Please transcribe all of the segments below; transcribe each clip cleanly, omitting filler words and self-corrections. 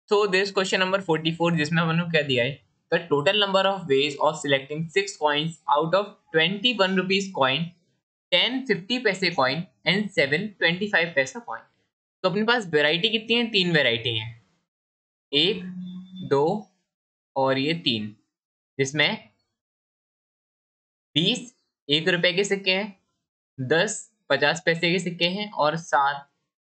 So this question number 44 जिसमें हमने क्या दिया है, the total number of ways of selecting 6 coins out of 21 rupees coin, 10 50 पैसे कॉइन एंड 7 25 पैसा कॉइन। तो अपने पास वेराइटी कितनी है? 3 वेराइटी है, 1 2 और ये 3, जिसमें 20 1 रुपए के सिक्के हैं, 10 50 पैसे के सिक्के हैं और 7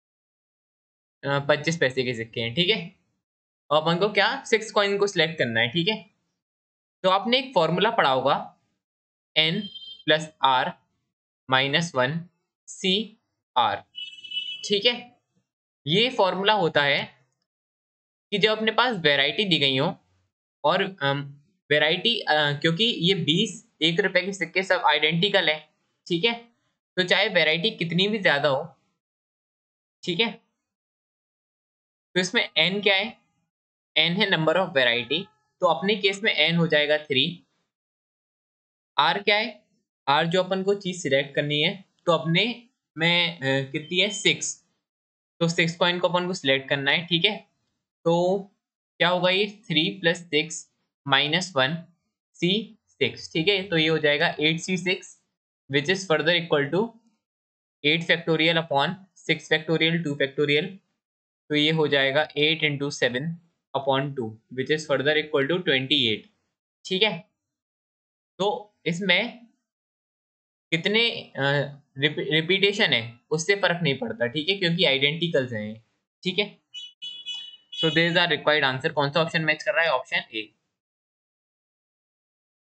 25 पैसे के सिक्के हैं। ठीक है, और अपन को क्या 6 कॉइन को सिलेक्ट करना है। ठीक है, तो आपने एक फॉर्मूला पढ़ा होगा, n plus R minus 1 C R. ठीक है, ये फॉर्मूला होता है कि जब अपने पास वैरायटी दी गई हो और वैरायटी क्योंकि ये 20 1 रुपए के सिक्के सब आइडेंटिकल है। ठीक है, तो चाहे वैरायटी कितनी भी ज्यादा हो, ठीक है, तो इसमें n क्या है? n है नंबर ऑफ वैरायटी, तो अपने केस में n हो जाएगा 3। r क्या है? r जो अपन को चीज सिलेक्ट करनी है, तो अपने में कितनी है? 6, तो 6 कॉइन को अपन को सिलेक्ट करना है। ठीक है, तो क्या होगा? ये 3 प्लस 6 माइनस 1 C6। ठीक है, तो ये हो जाएगा 8C6 which is further equal to 8 factorial upon 6 factorial 2 factorial, तो ये हो जाएगा 8 into 7 upon 2 which is further equal to 28। ठीक है, तो इसमें कितने रिपीटेशन है उससे फर्क नहीं पड़ता। ठीक है, क्योंकि आइडेंटिकल्स हैं। ठीक है, so this are required answer. कौन सा ऑप्शन मैच कर रहा है? ऑप्शन ए।